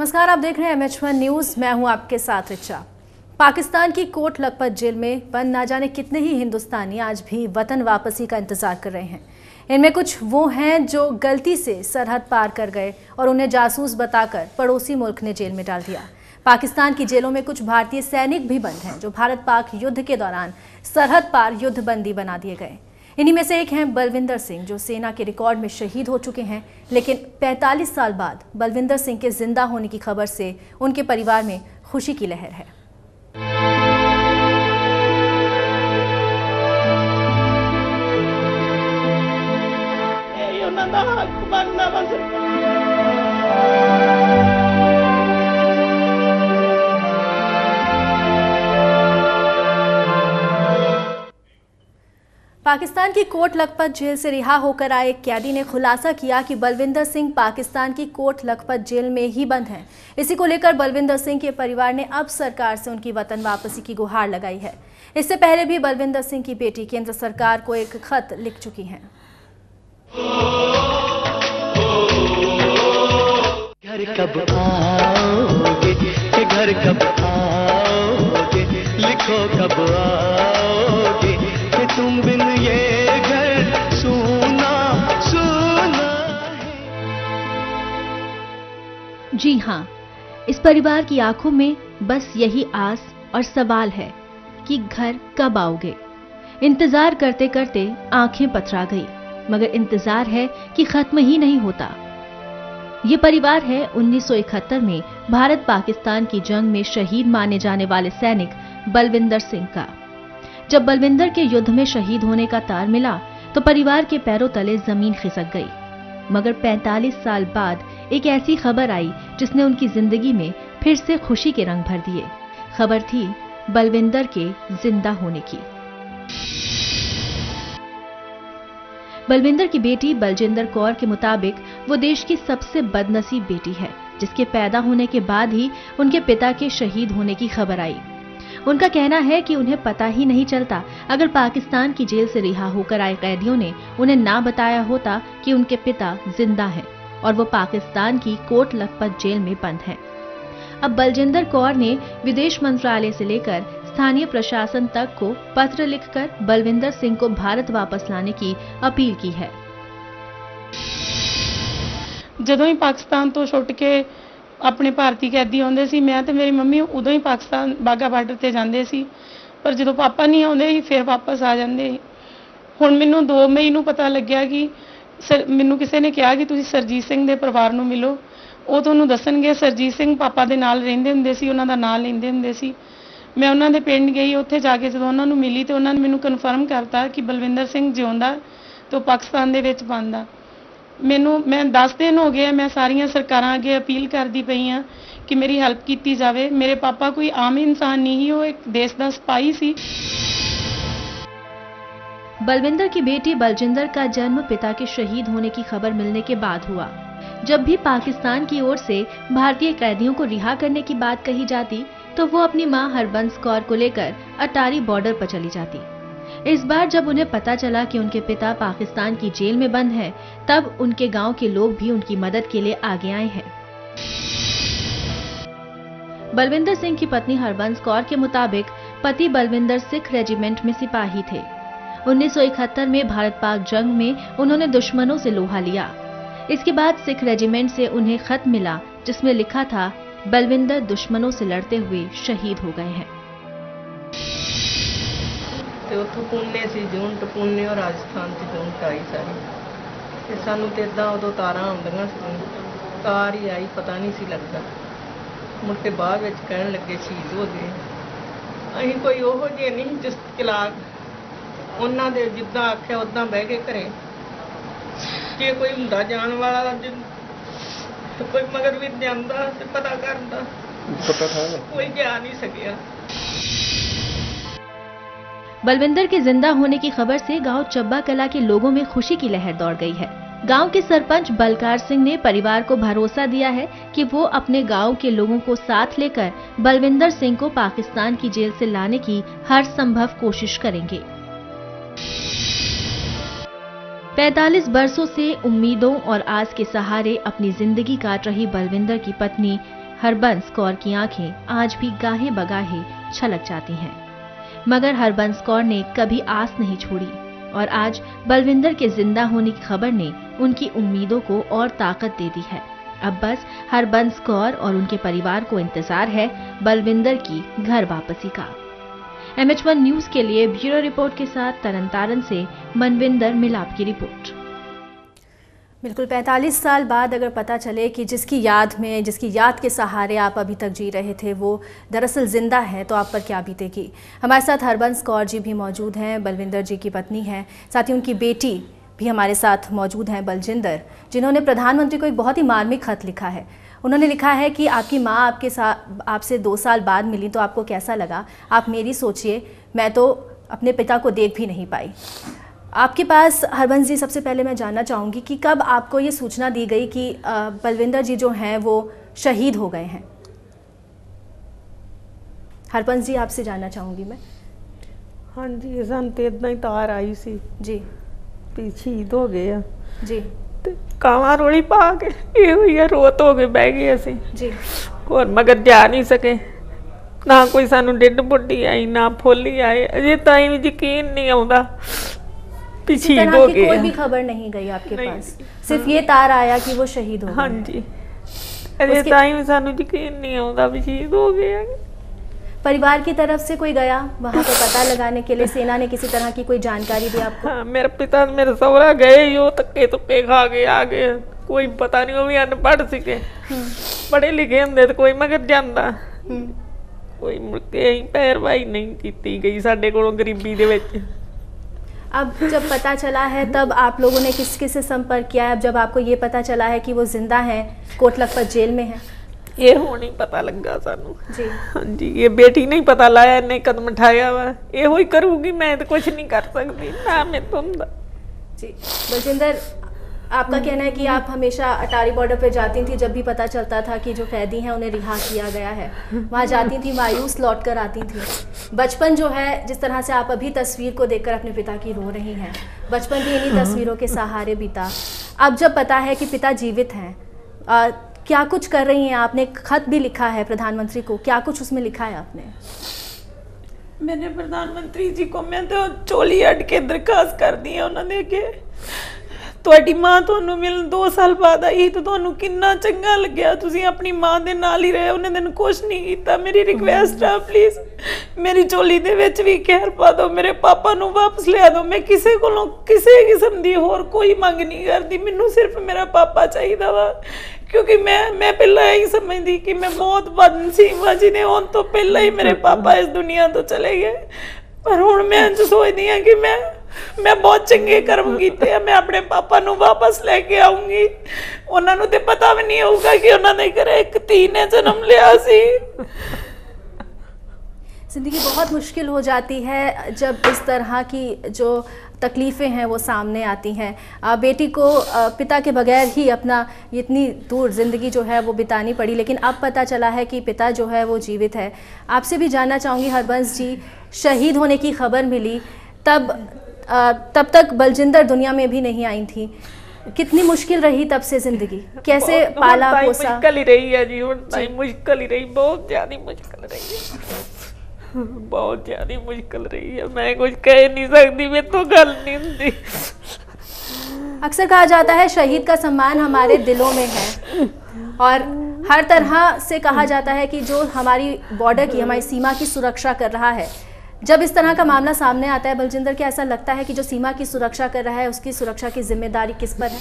नमस्कार, आप देख रहे हैं MH1 न्यूज। मैं हूं आपके साथ रिचा। पाकिस्तान की कोट लखपत जेल में बंद ना जाने कितने ही हिंदुस्तानी आज भी वतन वापसी का इंतजार कर रहे हैं। इनमें कुछ वो हैं जो गलती से सरहद पार कर गए और उन्हें जासूस बताकर पड़ोसी मुल्क ने जेल में डाल दिया। पाकिस्तान की जेलों में कुछ भारतीय सैनिक भी बंद हैं जो भारत पाक युद्ध के दौरान सरहद पार युद्धबंदी बना दिए गए। इन्हीं में से एक हैं बलविंदर सिंह, जो सेना के रिकॉर्ड में शहीद हो चुके हैं, लेकिन 45 साल बाद बलविंदर सिंह के जिंदा होने की खबर से उनके परिवार में खुशी की लहर है। पाकिस्तान की कोट लखपत जेल से रिहा होकर आए एक कैदी ने खुलासा किया कि बलविंदर सिंह पाकिस्तान की कोट लखपत जेल में ही बंद हैं। इसी को लेकर बलविंदर सिंह के परिवार ने अब सरकार से उनकी वतन वापसी की गुहार लगाई है। इससे पहले भी बलविंदर सिंह की बेटी केंद्र सरकार को एक खत लिख चुकी हैं। घर कब आओगे, घर कब आओगे, लिखो कब आओगे, तुम बिन ये घर सूना सूना है। जी हाँ, इस परिवार की आंखों में बस यही आस और सवाल है कि घर कब आओगे। इंतजार करते करते आंखें पथरा गई, मगर इंतजार है कि खत्म ही नहीं होता। ये परिवार है 1971 में भारत पाकिस्तान की जंग में शहीद माने जाने वाले सैनिक बलविंदर सिंह का। जब बलविंदर के युद्ध में शहीद होने का तार मिला तो परिवार के पैरों तले जमीन खिसक गई। मगर 45 साल बाद एक ऐसी खबर आई जिसने उनकी जिंदगी में फिर से खुशी के रंग भर दिए। खबर थी बलविंदर के जिंदा होने की। बलविंदर की बेटी बलजिंदर कौर के मुताबिक वो देश की सबसे बदनसीब बेटी है, जिसके पैदा होने के बाद ही उनके पिता के शहीद होने की खबर आई। उनका कहना है कि उन्हें पता ही नहीं चलता अगर पाकिस्तान की जेल से रिहा होकर आए कैदियों ने उन्हें ना बताया होता कि उनके पिता जिंदा हैं और वो पाकिस्तान की कोट लखपत जेल में बंद हैं। अब बलजिंदर कौर ने विदेश मंत्रालय से लेकर स्थानीय प्रशासन तक को पत्र लिखकर बलविंदर सिंह को भारत वापस लाने की अपील की है। ਜਦੋਂ ਹੀ ਪਾਕਿਸਤਾਨ ਤੋਂ ਛੁੱਟ ਕੇ ਆਪਣੇ ਭਾਰਤੀ ਕੈਦੀ ਆਉਂਦੇ ਸੀ, ਮੈਂ ਤੇ ਮੇਰੀ ਮੰਮੀ ਉਦੋਂ ਹੀ ਪਾਕਿਸਤਾਨ ਬਾਗਾ ਬਾਰਡਰ ਤੇ ਜਾਂਦੇ ਸੀ, ਪਰ ਜਦੋਂ ਪਾਪਾ ਨਹੀਂ ਆਉਂਦੇ ਸੀ ਫਿਰ ਵਾਪਸ ਆ ਜਾਂਦੇ ਸੀ। ਹੁਣ ਮੈਨੂੰ 2 ਮਈ ਨੂੰ ਪਤਾ ਲੱਗਿਆ ਕਿ ਮੈਨੂੰ ਕਿਸੇ ਨੇ ਕਿਹਾ ਕਿ ਤੁਸੀਂ ਸਰਜੀਤ ਸਿੰਘ ਦੇ ਪਰਿਵਾਰ ਨੂੰ ਮਿਲੋ, ਉਹ ਤੁਹਾਨੂੰ ਦੱਸਣਗੇ। ਸਰਜੀਤ ਸਿੰਘ ਪਾਪਾ ਦੇ ਨਾਲ ਰਹਿੰਦੇ ਹੁੰਦੇ ਸੀ, ਉਹਨਾਂ ਦਾ ਨਾਂ ਲੈਂਦੇ ਹੁੰਦੇ ਸੀ। ਮੈਂ ਉਹਨਾਂ ਦੇ ਪਿੰਡ ਗਈ, ਉੱਥੇ ਜਾ ਕੇ ਜਦੋਂ ਉਹਨਾਂ ਨੂੰ ਮਿਲੀ ਤੇ ਉਹਨਾਂ ਨੇ ਮੈਨੂੰ ਕਨਫਰਮ ਕਰਤਾ ਕਿ ਬਲਵਿੰਦਰ ਸਿੰਘ ਜਿਉਂਦਾ ਤੇ ਪਾਕਿਸਤਾਨ ਦੇ ਵਿੱਚ ਬੰਦ ਆ। मैं 10 दिन हो गए, मैं सारिया सरकारां अगे अपील करती पई हाँ कि मेरी हेल्प की जाए। मेरे पापा कोई आम इंसान नहीं, वो एक देश का सिपाही सी। बलविंदर की बेटी बलजिंदर का जन्म पिता के शहीद होने की खबर मिलने के बाद हुआ। जब भी पाकिस्तान की ओर से भारतीय कैदियों को रिहा करने की बात कही जाती तो वो अपनी मां हरबंस कौर को लेकर अटारी बॉर्डर पर चली जाती। इस बार जब उन्हें पता चला कि उनके पिता पाकिस्तान की जेल में बंद हैं, तब उनके गांव के लोग भी उनकी मदद के लिए आगे आए हैं। बलविंदर सिंह की पत्नी हरबंस कौर के मुताबिक पति बलविंदर सिख रेजिमेंट में सिपाही थे। 1971 में भारत पाक जंग में उन्होंने दुश्मनों से लोहा लिया। इसके बाद सिख रेजिमेंट से उन्हें खत मिला जिसमें लिखा था, बलविंदर दुश्मनों से लड़ते हुए शहीद हो गए हैं। उत्थों पुणे से जूनट पुणे और राजस्थान से जूनट आई सारी। सानू तो इदा उदों तारां आउंदियां सी, तार ही आई पता नहीं सी लगता। मुड़ के बाद कहण लगे शहीद हो गए। असीं कोई ओहो जिहे नहीं जिस चलाक उन्हां दे जिद्दां आख्या उदां बह के घरे। जे कोई हुंदा जाण वाला कोई मगर भी जांदा ते पता करदा, कोई जा नहीं सकिया। बलविंदर के जिंदा होने की खबर से गांव चब्बा कला के लोगों में खुशी की लहर दौड़ गई है। गांव के सरपंच बलकार सिंह ने परिवार को भरोसा दिया है कि वो अपने गांव के लोगों को साथ लेकर बलविंदर सिंह को पाकिस्तान की जेल से लाने की हर संभव कोशिश करेंगे। 45 बरसों से उम्मीदों और आस के सहारे अपनी जिंदगी काट रही बलविंदर की पत्नी हरबंस कौर की आंखें आज भी गाहे बगाहे छलक जाती हैं। मगर हरबंस कौर ने कभी आस नहीं छोड़ी और आज बलविंदर के जिंदा होने की खबर ने उनकी उम्मीदों को और ताकत दे दी है। अब बस हरबंस कौर और उनके परिवार को इंतजार है बलविंदर की घर वापसी का। MH1 न्यूज के लिए ब्यूरो रिपोर्ट के साथ तरनतारन से मनविंदर मिलाप की रिपोर्ट। बिल्कुल 45 साल बाद अगर पता चले कि जिसकी याद के सहारे आप अभी तक जी रहे थे वो दरअसल जिंदा है, तो आप पर क्या बीतेगी। हमारे साथ हरबंस कौर जी भी मौजूद हैं, बलविंदर जी की पत्नी हैं, साथ ही उनकी बेटी भी हमारे साथ मौजूद हैं बलजिंदर, जिन्होंने प्रधानमंत्री को एक बहुत ही मार्मिक खत लिखा है। उन्होंने लिखा है कि आपकी माँ आपसे 2 साल बाद मिली तो आपको कैसा लगा, आप मेरी सोचिए, मैं तो अपने पिता को देख भी नहीं पाई। आपके पास हरबंस जी सबसे पहले मैं जानना चाहूँगी कि कब आपको ये सूचना दी गई कि बलविंदर जी जो हैं वो शहीद हो गए हैं। हरबंस जी आपसे जानना चाहूँगी मैं। हाँ जी, सन तो इदा ही तार आई सी जी भी शहीद हो गए जी, कावां रोली पा के ये रोत हो गए बह गए असी जी, और मगर जा नहीं सके, ना कोई सानू डेड बॉडी आई ना फुल्ली आए, अजे ताई भी यकीन नहीं आता भी शहीद हो गए। कोई भी खबर नहीं गई आपके पास, सिर्फ ये तार आया कि वो शहीद हो गए। हाँ जी, अजे ताई भी सानू यकीन नहीं आता भी शहीद हो गए। परिवार की तरफ से कोई गया वहाँ पे पता लगाने के लिए, सेना ने किसी तरह की कोई जानकारी दी आपको? हाँ, मेरे पिता मेरे सौरा गए, यो तक्के तुक्के खा गए आगे, कोई पता नहीं, वो भी अनपढ़ सीखे, पढ़े लिखे होंगे तो कोई मगर जाता, कोई मुड़ के पैरवाई नहीं की गई साडे कोलों गरीबी दे विच। अब जब पता चला है तब आप लोगों ने किसके से संपर्क किया है? अब जब आपको ये पता चला है कि वो जिंदा हैं, कोट लखपत जेल में हैं? ये होनी पता लगा सानू जी। हाँ जी, ये बेटी नहीं पता लाया, नहीं कदम उठाया वा, ये ही करूँगी, मैं तो कुछ नहीं कर सकती ना मैं तुम जी। बलजिंदर, आपका कहना है कि आप हमेशा अटारी बॉर्डर पर जाती थी, जब भी पता चलता था कि जो कैदी हैं उन्हें रिहा किया गया है, वहाँ जाती थी, मायूस लौट कर आती थी। बचपन जो है, जिस तरह से आप अभी तस्वीर को देखकर अपने पिता की रो रही हैं, बचपन भी इन्हीं तस्वीरों के सहारे बीता। अब जब पता है कि पिता जीवित हैं, क्या कुछ कर रही हैं? आपने खत भी लिखा है प्रधानमंत्री को, क्या कुछ उसमें लिखा है आपने? मैंने प्रधानमंत्री जी को मैं तो चोली अट के दरखास्त कर दी है उन्होंने के ਤੁਹਾਡੀ ਮਾਂ ਤੁਹਾਨੂੰ ਮਿਲਣ 2 ਸਾਲ ਬਾਅਦ ਆਈ ਤਾਂ ਤੁਹਾਨੂੰ ਕਿੰਨਾ ਚੰਗਾ ਲੱਗਿਆ, ਤੁਸੀਂ ਆਪਣੀ ਮਾਂ ਦੇ ਨਾਲ ਹੀ ਰਹੇ, ਉਹਨੇ ਤੈਨੂੰ ਕੁਛ ਨਹੀਂ ਕੀਤਾ। ਮੇਰੀ ਰਿਕਵੈਸਟ ਆ ਪਲੀਜ਼ ਮੇਰੀ ਝੋਲੀ ਦੇ ਵਿੱਚ ਵੀ ਖੈਰ ਪਾ ਦਿਓ, ਮੇਰੇ ਪਾਪਾ ਨੂੰ ਵਾਪਸ ਲਿਆ ਦਿਓ। ਮੈਂ ਕਿਸੇ ਕੋਲੋਂ ਕਿਸੇ ਕਿਸਮ ਦੀ ਹੋਰ ਕੋਈ ਮੰਗ ਨਹੀਂ ਕਰਦੀ, ਮੈਨੂੰ ਸਿਰਫ ਮੇਰਾ ਪਾਪਾ ਚਾਹੀਦਾ ਵਾ, क्योंकि मैं पहला यही समझती कि मैं बहुत बदनसीब हाँ जिन्हें होने तो पहला ही मेरे पापा इस दुनिया तो चले गए, पर हुण मैं इंज सोचदी हाँ कि मैं बहुत चंगे कर्म कीते हैं, मैं अपने पापा नूं वापस लेके आऊंगी। उन्हां नूं ते पता भी नहीं होगा कि उन्हां दे घरे एक धी ने जन्म लिया सी। ज़िंदगी बहुत मुश्किल हो जाती है जब इस तरह की जो तकलीफ़ें हैं वो सामने आती हैं। बेटी को पिता के बगैर ही अपना इतनी दूर ज़िंदगी जो है वो बितानी पड़ी, लेकिन अब पता चला है कि पिता जो है वो जीवित है। आपसे भी जानना चाहूँगी हरबंस जी, शहीद होने की खबर मिली तब तक बलजिंदर दुनिया में भी नहीं आई थी, कितनी मुश्किल रही तब से ज़िंदगी, कैसे पाला पोसा? मुश्किल ही रही है जी, मुश्किल ही रही, बहुत ज़्यादा मुश्किल रही है, बहुत ज़्यादा मुश्किल रही है। मैं कुछ कह नहीं सकती, मैं तो गल नहीं होती। अक्सर कहा जाता है शहीद का सम्मान हमारे दिलों में है, और हर तरह से कहा जाता है कि जो हमारी बॉर्डर की, हमारी सीमा की सुरक्षा कर रहा है, जब इस तरह का मामला सामने आता है बलजिंदर, क्या ऐसा लगता है कि जो सीमा की सुरक्षा कर रहा है उसकी सुरक्षा की जिम्मेदारी किस पर है?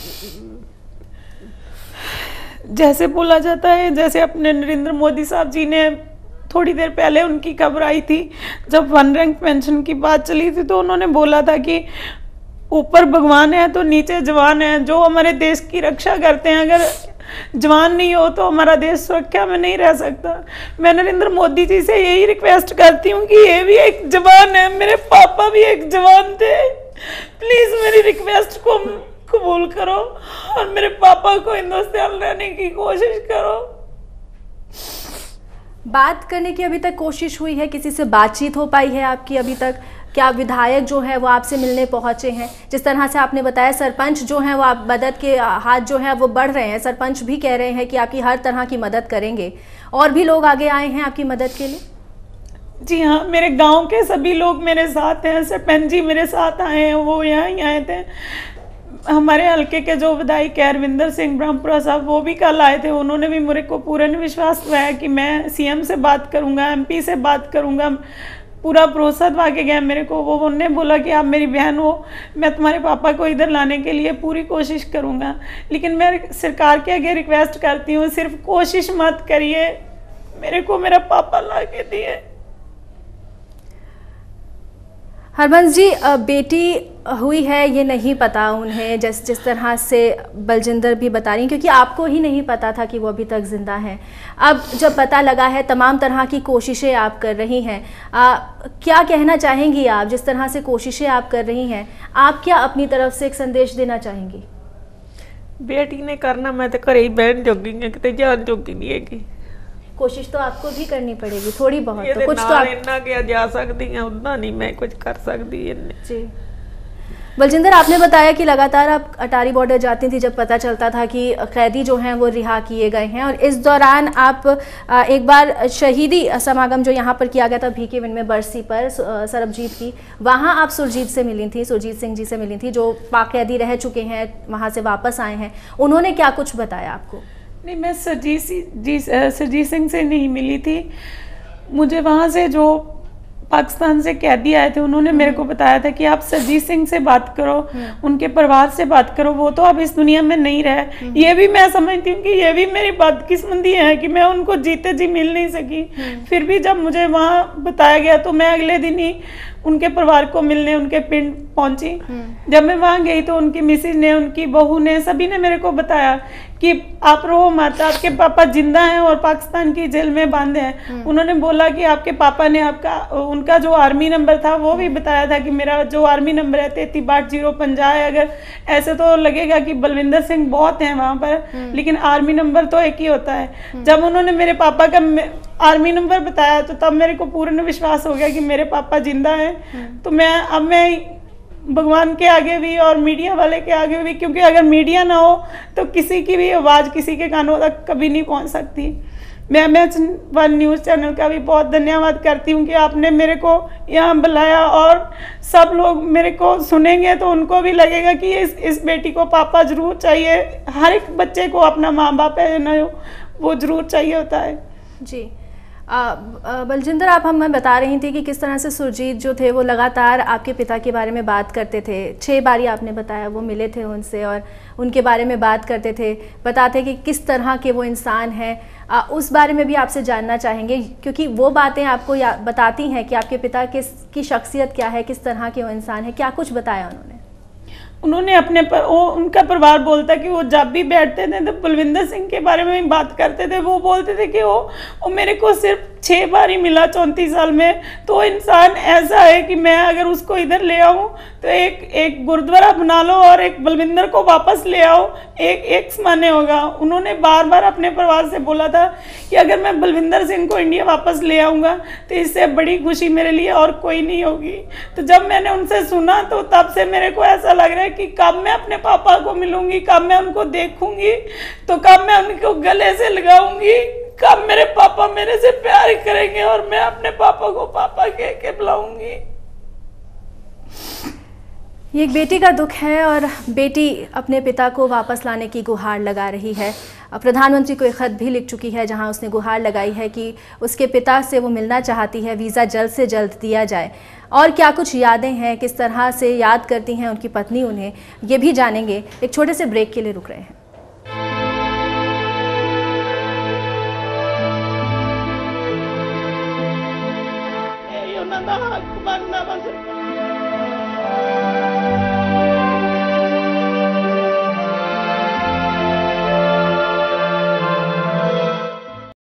जैसे बोला जाता है, जैसे अपने नरेंद्र मोदी साहब जी ने थोड़ी देर पहले उनकी खबर आई थी, जब 1 रैंक पेंशन की बात चली थी, तो उन्होंने बोला था कि ऊपर भगवान है तो नीचे जवान है, जो हमारे देश की रक्षा करते हैं, अगर जवान नहीं हो तो हमारा देश सुरक्षा में नहीं रह सकता। मैं नरेंद्र मोदी जी से यही रिक्वेस्ट करती हूँ कि ये भी एक जवान है, मेरे पापा भी एक जवान थे, प्लीज़ मेरी रिक्वेस्ट को कबूल करो और मेरे पापा को हिंदुस्तान रहने की कोशिश करो। बात करने की अभी तक कोशिश हुई है, किसी से बातचीत हो पाई है आपकी अभी तक? क्या विधायक जो है वो आपसे मिलने पहुंचे हैं? जिस तरह से आपने बताया सरपंच जो हैं वो आप मदद के हाथ जो है वो बढ़ रहे हैं, सरपंच भी कह रहे हैं कि आपकी हर तरह की मदद करेंगे, और भी लोग आगे आए हैं आपकी मदद के लिए? जी हाँ, मेरे गांव के सभी लोग मेरे साथ हैं, सरपंच जी मेरे साथ आए हैं, वो यहाँ ही आए थे। हमारे हल्के के जो विधायक अरविंदर सिंह ब्रह्मपुरा साहब, वो भी कल आए थे। उन्होंने भी मेरे को पूर्ण विश्वास दिलाया कि मैं सीएम से बात करूंगा, एमपी से बात करूंगा, पूरा भरोसा दवा के गया मेरे को। वो उन्होंने बोला कि आप मेरी बहन हो, मैं तुम्हारे पापा को इधर लाने के लिए पूरी कोशिश करूंगा। लेकिन मैं सरकार के आगे रिक्वेस्ट करती हूँ, सिर्फ कोशिश मत करिए, मेरे को मेरा पापा ला के दिए। हरबंस जी, बेटी हुई है ये नहीं पता उन्हें, जिस तरह से बलजिंदर भी बता रही, क्योंकि आपको ही नहीं पता था कि वो अभी तक जिंदा हैं। अब जब पता लगा है, तमाम तरह की कोशिशें आप कर रही हैं, क्या कहना चाहेंगी आप? जिस तरह से कोशिशें आप कर रही हैं, आप क्या अपनी तरफ से एक संदेश देना चाहेंगी? बेटी ने करना, मैं तो घर ही बहन जोगी है, कितने जान जोगी नहीं है। कोशिश तो आपको भी करनी पड़ेगी थोड़ी बहुत, तो कुछ तो आप इतना क्या जा सकती हैं, उतना नहीं मैं कुछ कर सकती जी। बलजिंदर, आपने बताया कि लगातार आप अटारी बॉर्डर जाती थी जब पता चलता था कि कैदी जो हैं वो रिहा किए गए हैं, और इस दौरान आप एक बार शहीदी समागम जो यहाँ पर किया गया था भीखेविंड में बरसी पर सरबजीत की, वहाँ आप सुरजीत से मिली थी, सुरजीत सिंह जी से मिली थी, जो पाक कैदी रह चुके हैं, वहाँ से वापस आए हैं। उन्होंने क्या कुछ बताया आपको? नहीं, मैं सरजीत सिंह से नहीं मिली थी। मुझे वहाँ से जो पाकिस्तान से कैदी आए थे, उन्होंने मेरे को बताया था कि आप सरजीत सिंह से बात करो, उनके परिवार से बात करो, वो तो अब इस दुनिया में नहीं रहे। ये भी मैं समझती हूँ कि ये भी मेरी बदकिस्मती है कि मैं उनको जीते जी मिल नहीं सकी। फिर भी जब मुझे वहाँ बताया गया तो मैं अगले दिन ही उनके परिवार को मिलने उनके पिंड पहुंची। जब मैं वहां गई तो उनकी मिसेज ने, उनकी बहू ने, सभी ने मेरे को बताया कि आप रो मत, आपके पापा जिंदा हैं और पाकिस्तान की जेल में बंद हैं। उन्होंने बोला कि आपके पापा ने उनका जो आर्मी नंबर था वो भी बताया था कि मेरा जो आर्मी नंबर है 336250 है। अगर ऐसे तो लगेगा कि बलविंदर सिंह बहुत हैं वहां पर, लेकिन आर्मी नंबर तो एक ही होता है। जब उन्होंने मेरे पापा का आर्मी नंबर बताया तो तब मेरे को पूर्ण विश्वास हो गया कि मेरे पापा जिंदा हैं। तो मैं भगवान के आगे भी और मीडिया वाले के आगे भी, क्योंकि अगर मीडिया ना हो तो किसी की भी आवाज़ किसी के कानों तक कभी नहीं पहुंच सकती। मैं वन न्यूज़ चैनल का भी बहुत धन्यवाद करती हूं कि आपने मेरे को यहाँ बुलाया, और सब लोग मेरे को सुनेंगे तो उनको भी लगेगा कि इस बेटी को पापा ज़रूर चाहिए। हर एक बच्चे को अपना माँ बाप है ना, वो ज़रूर चाहिए होता है जी। बलजिंदर, आप हमें बता रही थी कि किस तरह से सुरजीत जो थे वो लगातार आपके पिता के बारे में बात करते थे। 6 बारी आपने बताया वो मिले थे उनसे और उनके बारे में बात करते थे, बताते कि किस तरह के वो इंसान हैं। उस बारे में भी आपसे जानना चाहेंगे, क्योंकि वो बातें आपको बताती हैं कि आपके पिता की शख्सियत क्या है, किस तरह के वो इंसान है। क्या कुछ बताया उन्होंने उनका परिवार बोलता कि वो जब भी बैठते थे तो बलविंदर सिंह के बारे में बात करते थे। वो बोलते थे कि वो मेरे को सिर्फ 6 बार ही मिला 34 साल में, तो इंसान ऐसा है कि मैं अगर उसको इधर ले आऊँ तो एक गुरुद्वारा बना लो और एक बलविंदर को वापस ले आओ, एक समान होगा। उन्होंने बार बार अपने परिवार से बोला था कि अगर मैं बलविंदर सिंह को इंडिया वापस ले आऊँगा तो इससे बड़ी खुशी मेरे लिए और कोई नहीं होगी। तो जब मैंने उनसे सुना तो तब से मेरे को ऐसा लग रहा है कि कब मैं अपने पापा को मिलूंगी, कब मैं उनको देखूंगी, तो कब मैं उनको गले से लगाऊंगी, कब मेरे पापा मेरे से प्यार करेंगे और मैं अपने पापा को पापा कह के बुलाऊंगी। ये एक बेटी का दुख है और बेटी अपने पिता को वापस लाने की गुहार लगा रही है। प्रधानमंत्री को एक खत भी लिख चुकी है जहां उसने गुहार लगाई है कि उसके पिता से वो मिलना चाहती है, वीज़ा जल्द से जल्द दिया जाए। और क्या कुछ यादें हैं, किस तरह से याद करती हैं उनकी पत्नी उन्हें, ये भी जानेंगे। एक छोटे से ब्रेक के लिए रुक रहे हैं। हक बनना बस